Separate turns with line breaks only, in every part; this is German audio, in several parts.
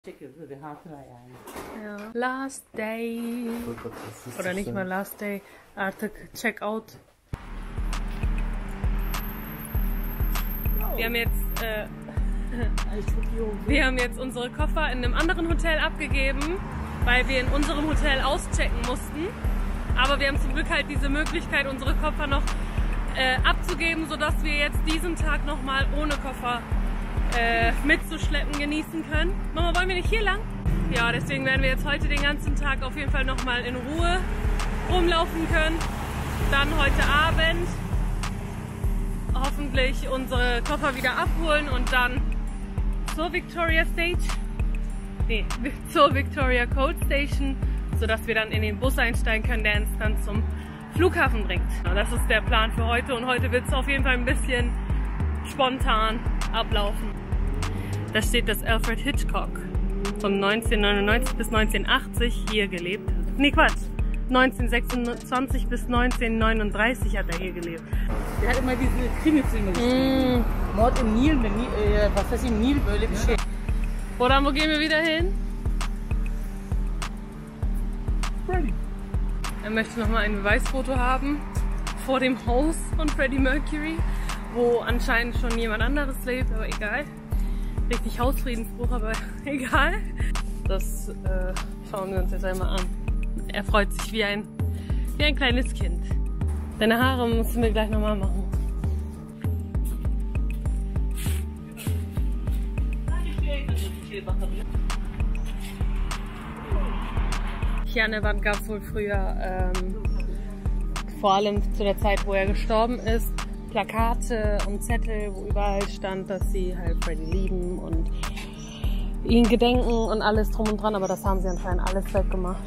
Ja. Last Day. Oder nicht mal Last Day. Artık Checkout. Wir haben jetzt unsere Koffer in einem anderen Hotel abgegeben, weil wir in unserem Hotel auschecken mussten. Aber wir haben zum Glück halt diese Möglichkeit, unsere Koffer noch abzugeben, sodass wir jetzt diesen Tag nochmal ohne Koffer mitzuschleppen genießen können. Mama, wollen wir nicht hier lang? Ja, deswegen werden wir jetzt heute den ganzen Tag auf jeden Fall nochmal in Ruhe rumlaufen können. Dann heute Abend hoffentlich unsere Koffer wieder abholen und dann zur Victoria Cold Station, sodass wir dann in den Bus einsteigen können, der uns dann zum Flughafen bringt. Das ist der Plan für heute und heute wird es auf jeden Fall ein bisschen spontan ablaufen. Da steht, dass Alfred Hitchcock von 1999 bis 1980 hier gelebt hat. Nee, Quatsch. 1926 bis 1939 hat er hier gelebt.
Der hat immer diese Krimifilme geschrieben. Mord im Nil, was heißt im Nil, böyle bir şey.
Oder wo gehen wir wieder hin?
Freddy.
Er möchte nochmal ein Beweisfoto haben vor dem Haus von Freddie Mercury, wo anscheinend schon jemand anderes lebt, aber egal. Richtig Hausfriedensbruch, aber egal. Das schauen wir uns jetzt einmal an. Er freut sich wie ein kleines Kind. Deine Haare müssen wir gleich nochmal machen. Hier an der Wand gab es wohl früher, vor allem zu der Zeit, wo er gestorben ist, Plakate und Zettel, wo überall stand, dass sie halt Freddie lieben und ihn gedenken und alles drum und dran, aber das haben sie anscheinend alles weggemacht.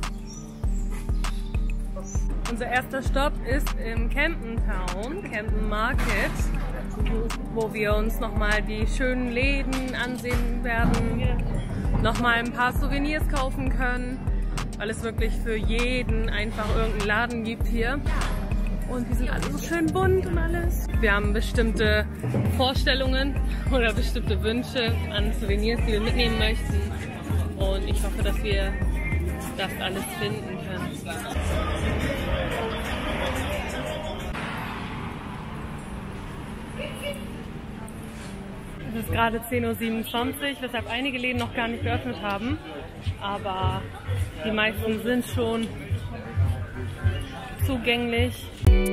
Unser erster Stopp ist im Camden Town, Camden Market, wo wir uns nochmal die schönen Läden ansehen werden, nochmal ein paar Souvenirs kaufen können, weil es wirklich für jeden einfach irgendeinen Laden gibt hier. Und die sind alle so schön bunt und alles. Wir haben bestimmte Vorstellungen oder bestimmte Wünsche an Souvenirs, die wir mitnehmen möchten. Und ich hoffe, dass wir das alles finden können. Es ist gerade 10:27 Uhr, weshalb einige Läden noch gar nicht geöffnet haben. Aber die meisten sind schon zugänglich.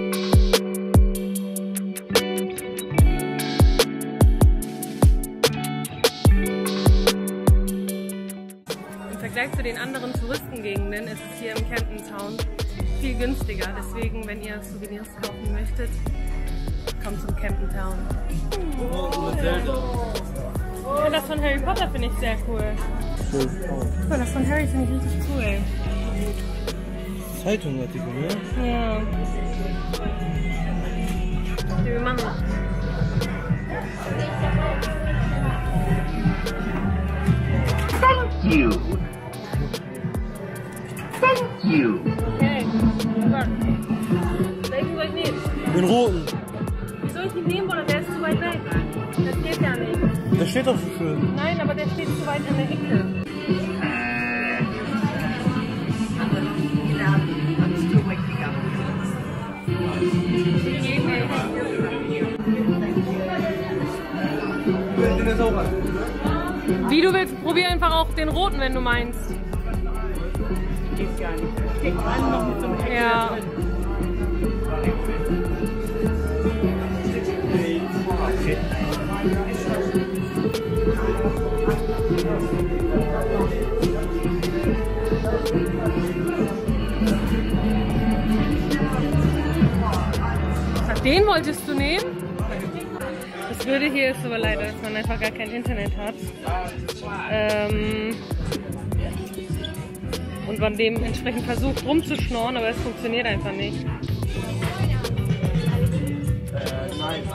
Im Vergleich zu den anderen Touristengegenden ist es hier im Camden Town viel günstiger. Deswegen, wenn ihr Souvenirs kaufen möchtet, kommt zum Camden Town. Ja, das von Harry Potter finde ich sehr cool. Oh, das von Harry finde ich richtig cool.
Zeitungartikel, ne?
Ja. Wir machen das.
Thank you. Thank you.
Okay. Welchen soll ich nehmen?
Den roten.
Wie soll ich ihn nehmen, oder der ist zu weit weg? Das geht ja nicht.
Der steht doch so schön.
Nein, aber der steht zu weit an der Ecke. Wie du willst, probier einfach auch den roten, wenn du meinst.
Geht gar nicht. Geht gerade noch mit so einem Eck.
Ja. Ach, den wolltest du nehmen? Das Blöde hier ist aber leider, dass man einfach gar kein Internet hat. Und man dementsprechend versucht rumzuschnorren, aber es funktioniert einfach nicht.
Nein.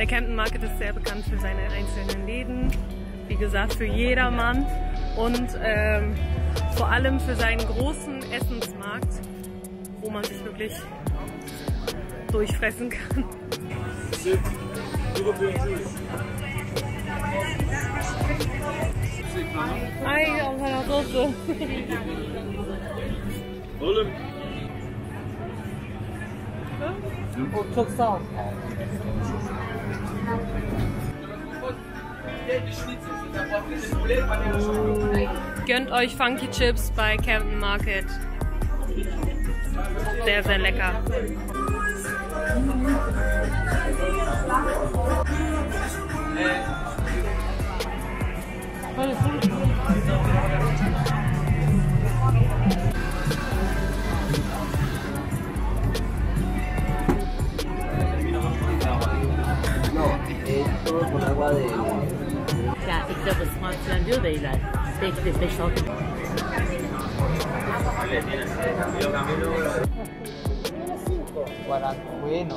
Der Camden Market ist sehr bekannt für seine einzelnen Läden, wie gesagt für jedermann und vor allem für seinen großen Essensmarkt, wo man sich wirklich durchfressen kann. Ei auf einer Soße.
O çok sağ ol.
Gönnt euch Funky Chips bei Camden Market. Sehr, sehr lecker.
Ya ilk defa ısmarlayan diyor da iler. Belki de 5-6. Bueno.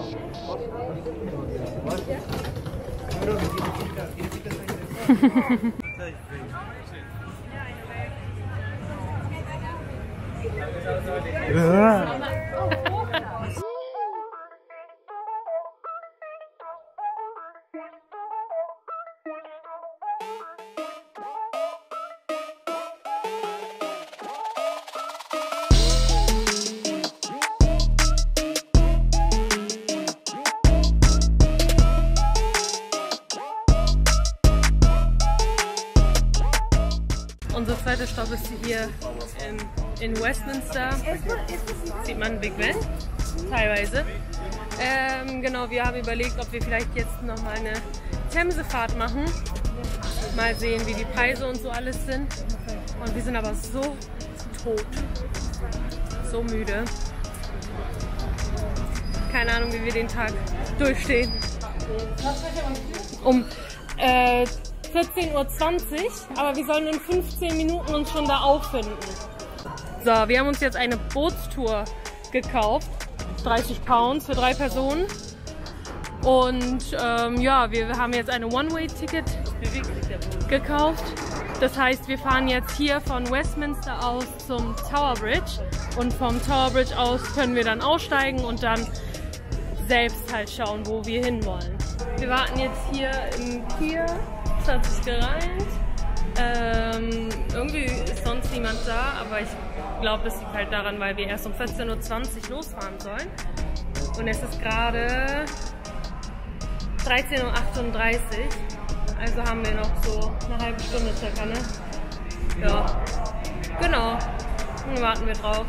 Unser zweiter Stopp ist hier in Westminster. Sieht man Big Ben, teilweise. Genau, wir haben überlegt, ob wir vielleicht jetzt nochmal eine Themsefahrt machen. Mal sehen, wie die Preise und so alles sind. Und wir sind aber so tot, so müde. Keine Ahnung, wie wir den Tag durchstehen. Um 14:20 Uhr, aber wir sollen in 15 Minuten uns schon da auffinden. So, wir haben uns jetzt eine Bootstour gekauft. 30 Pounds für 3 Personen. Und ja, wir haben jetzt eine One-Way-Ticket gekauft. Das heißt, wir fahren jetzt hier von Westminster aus zum Tower Bridge. Und vom Tower Bridge aus können wir dann aussteigen und dann selbst halt schauen, wo wir hinwollen. Wir warten jetzt hier im Pier. Es hat sich gereimt. Irgendwie ist sonst niemand da, aber ich glaube, das liegt halt daran, weil wir erst um 14:20 Uhr losfahren sollen. Und es ist gerade 13:38 Uhr. Also haben wir noch so eine halbe Stunde circa, ne? Ja, genau. Dann warten wir drauf.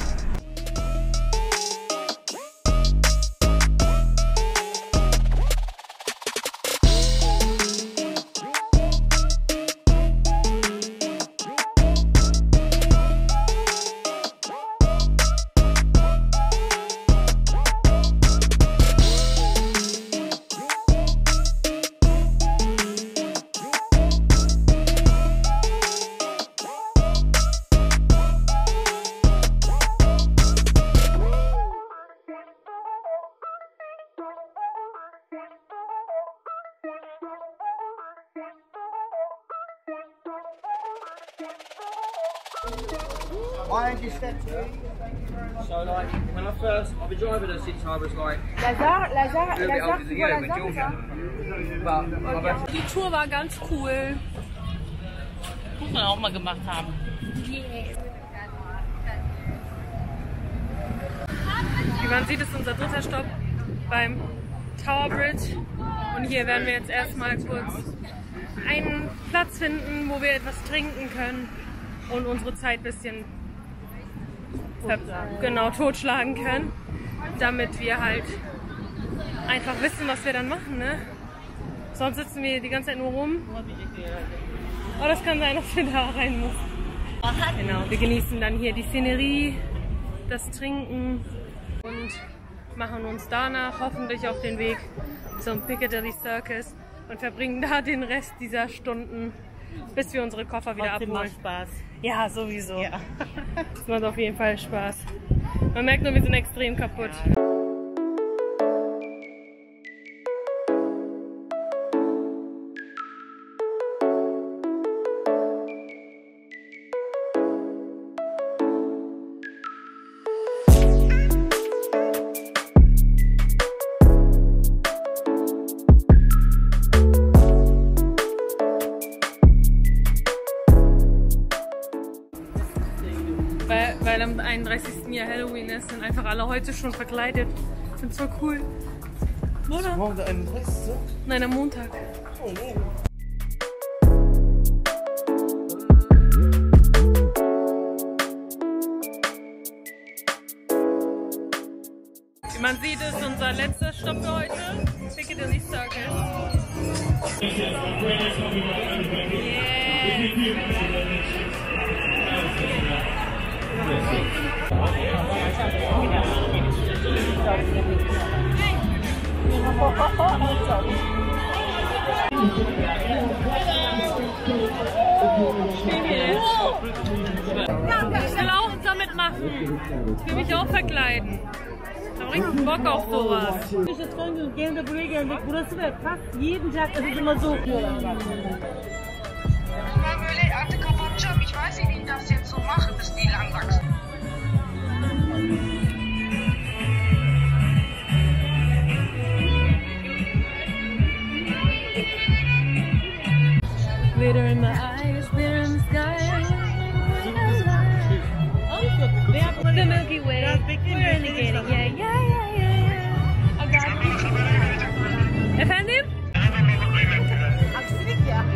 So like when I've been driving her since I was like
Lazar,
a little bit older than you, with Georgia. But I've had
Die Tour war ganz cool.
Muss man auch mal gemacht haben.
Wie man sieht, ist unser dritter Stopp beim Tower Bridge. Und hier werden wir jetzt erstmal kurz einen Platz finden, wo wir etwas trinken können und unsere Zeit ein bisschen totschlagen können, damit wir halt einfach wissen, was wir dann machen, ne? Sonst sitzen wir die ganze Zeit nur rum. Aber das kann sein, dass wir da rein müssen. Genau, wir genießen dann hier die Szenerie, das Trinken und machen uns danach hoffentlich auf den Weg zum Piccadilly Circus und verbringen da den Rest dieser Stunden, bis wir unsere Koffer wieder abholen.
Macht Spaß.
Ja, sowieso.
Ja.
Das macht auf jeden Fall Spaß. Man merkt nur, wir sind extrem kaputt. Weil am 31. Jahr Halloween ist, sind einfach alle heute schon verkleidet. Ich find's voll cool. Oder?
Morgen der 31.
Nein, am Montag.
Oh, nee.
Wie man sieht, ist unser letzter Stopp für heute. Piccadilly Circus. Ich will auch damit machen. Ich will mich auch verkleiden. Ich habe richtig Bock auf sowas.
Ich jetzt Freunde und gerne buraya geldik. Burası ve fast jeden Tag ist es immer so.
Ben böyle artık kapatacağım. Ich weiß nicht, wie ich das jetzt so mache, bis die lang wachsen.
Glitter in my eyes, glitter in the sky. The Milky Way. We're indicating. Yeah. Efendim?
Aksilik ya.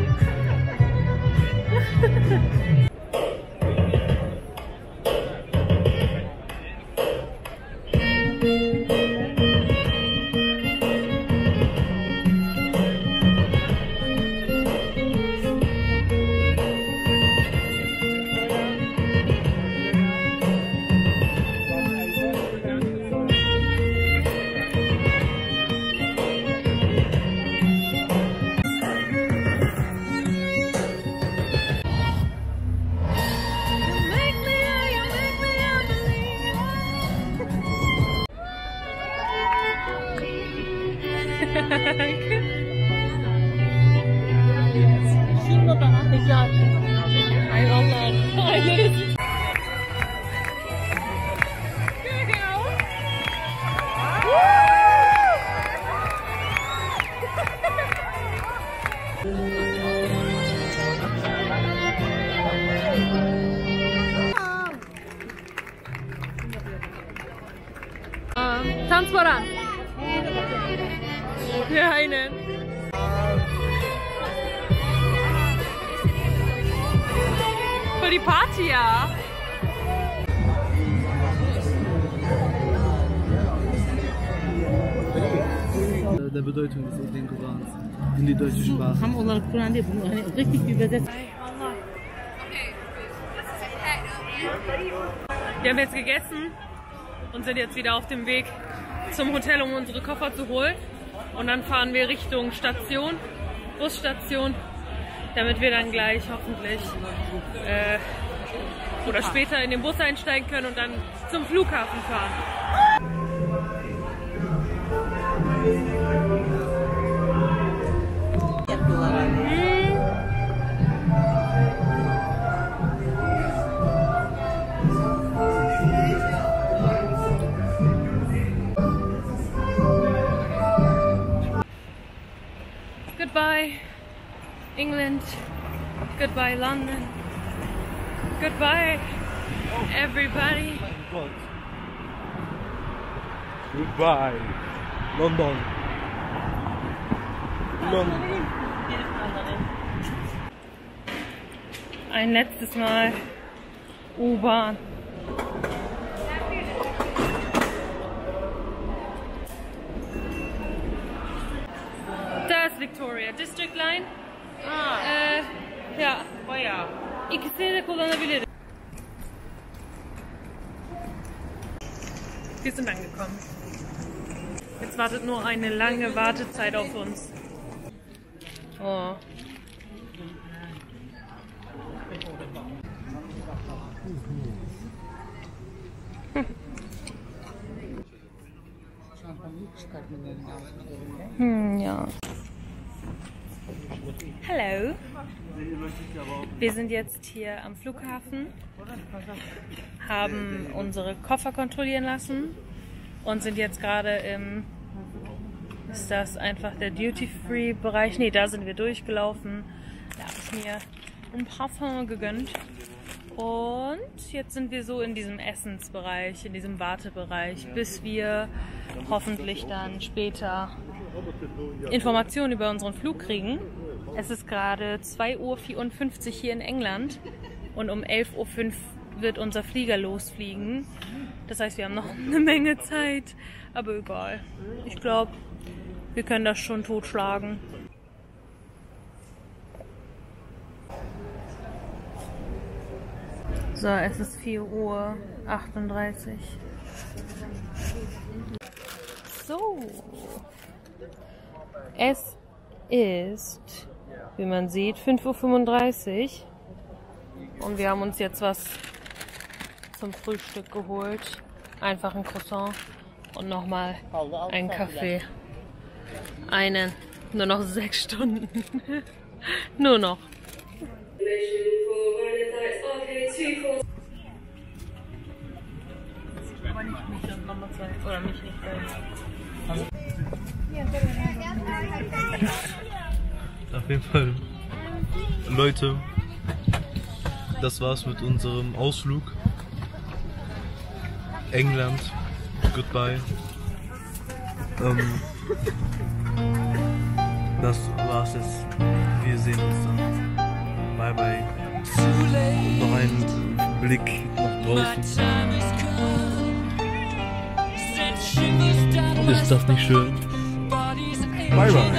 Şimdi bana peki artık.
Ay Allah'ım. Ay Tanz voran. Ja, aynen. Für die Party, ja.
Der Bedeutung des Korans in die deutsche Sprache.
Tam olarak Kur'an değil, bunu hani richtig übersetzt.
Wir haben jetzt gegessen und sind jetzt wieder auf dem Weg zum Hotel, um unsere Koffer zu holen. Und dann fahren wir Richtung Station, Busstation, damit wir dann gleich hoffentlich oder später in den Bus einsteigen können und dann zum Flughafen fahren. Goodbye, England. Goodbye, London. Goodbye, everybody.
Goodbye, London. London.
Ein letztes Mal U-Bahn. Da ist Victoria District Line. Ja,
Bayağı.
ikisini de kullanabiliriz. Wir sind angekommen. Jetzt wartet nur eine lange Wartezeit auf uns. Oh. Ja. Hallo. Wir sind jetzt hier am Flughafen, haben unsere Koffer kontrollieren lassen und sind jetzt gerade im, ist das einfach der Duty-Free-Bereich? Ne, da sind wir durchgelaufen. Da habe ich mir ein Parfum gegönnt Und jetzt sind wir so in diesem Essensbereich, in diesem Wartebereich, bis wir hoffentlich dann später Informationen über unseren Flug kriegen. Es ist gerade 2:54 Uhr hier in England und um 11:05 Uhr wird unser Flieger losfliegen. Das heißt, wir haben noch eine Menge Zeit, aber egal. Ich glaube, wir können das schon totschlagen. So, es ist 4:38 Uhr. So. Es ist, wie man sieht, 5:35 Uhr. Und wir haben uns jetzt was zum Frühstück geholt. Einfach ein Croissant und nochmal einen Kaffee. Nur noch 6 Stunden. Nur noch. Aber nicht mich und Mama 2. Oder mich nicht.
Auf jeden Fall, Leute, das war's mit unserem Ausflug. England, goodbye. Das war's jetzt. Wir sehen uns dann. Bye bye. Und noch ein Blick nach draußen. Ist das nicht schön? Bye bye.